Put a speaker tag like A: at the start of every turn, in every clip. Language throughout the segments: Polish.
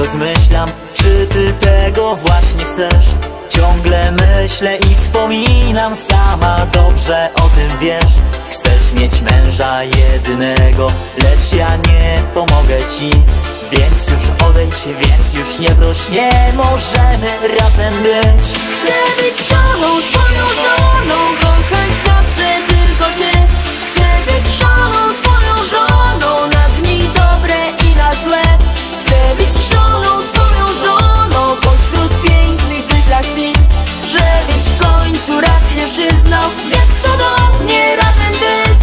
A: rozmyślam, czy ty tego właśnie chcesz. Ciągle myślę i wspominam, sama dobrze o tym wiesz. Chcesz mieć męża jedynego, lecz ja nie pomogę ci. Więc już odejdź, więc już nie proś, nie możemy razem być.
B: Chcę być żoną, twoją żoną, kochać zawsze tylko cię. Chcę być żoną, twoją żoną, na dni dobre i na złe. Chcę być żoną, twoją żoną, pośród pięknych życia chwil. Żebyś w końcu rację przyznał, jak cudownie razem być.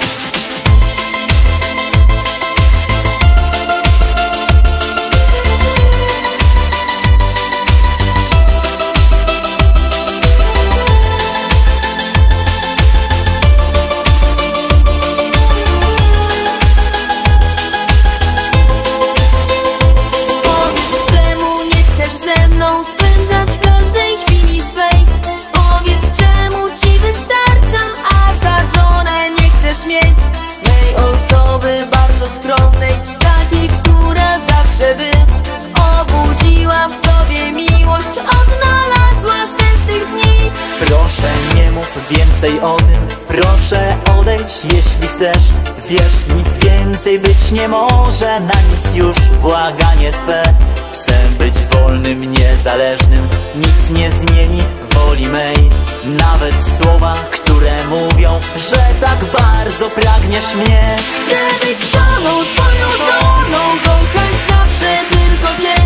B: Spędzać każdej chwili swej. Powiedz, czemu ci wystarczam, a za żonę nie chcesz mieć mej osoby bardzo skromnej, takiej, która zawsze by obudziła w tobie miłość, odnalazła sens tych dni.
A: Proszę, nie mów więcej o tym, proszę odejdź, jeśli chcesz. Wiesz, nic więcej być nie może, na nic już błaganie twe. Chcę być wolnym, niezależnym, nic nie zmieni woli mej. Nawet słowa, które mówią, że tak bardzo pragniesz mnie.
B: Chcę być żoną, twoją żoną, kochać zawsze tylko cię.